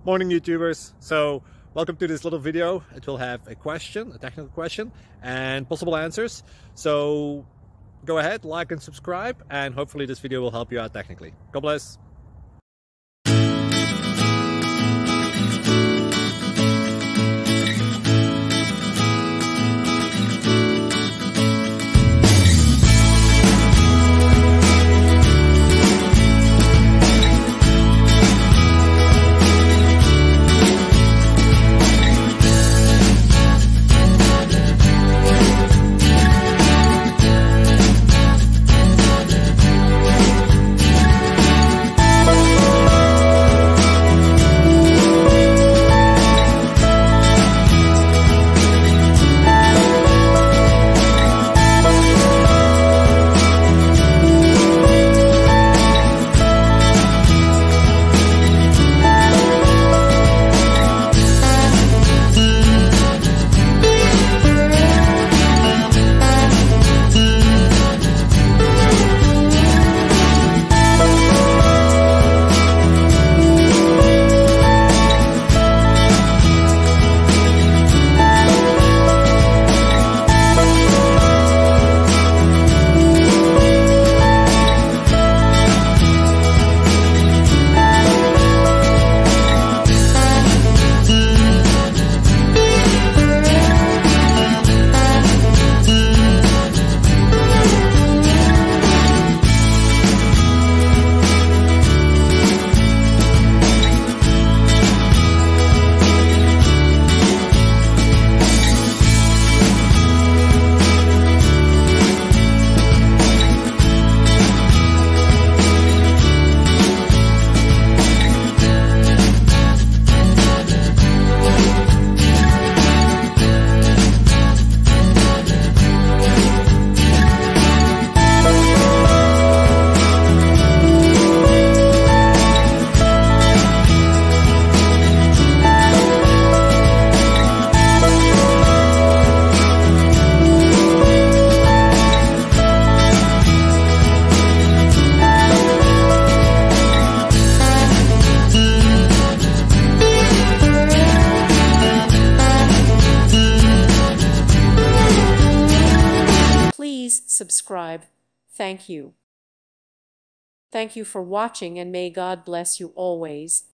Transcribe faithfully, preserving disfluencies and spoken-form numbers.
Morning YouTubers. So welcome to this little video. It will have a question, a technical question, and possible answers. So go ahead, like and subscribe, and hopefully this video will help you out technically. God bless. Please subscribe. Thank you. Thank you for watching, and may God bless you always.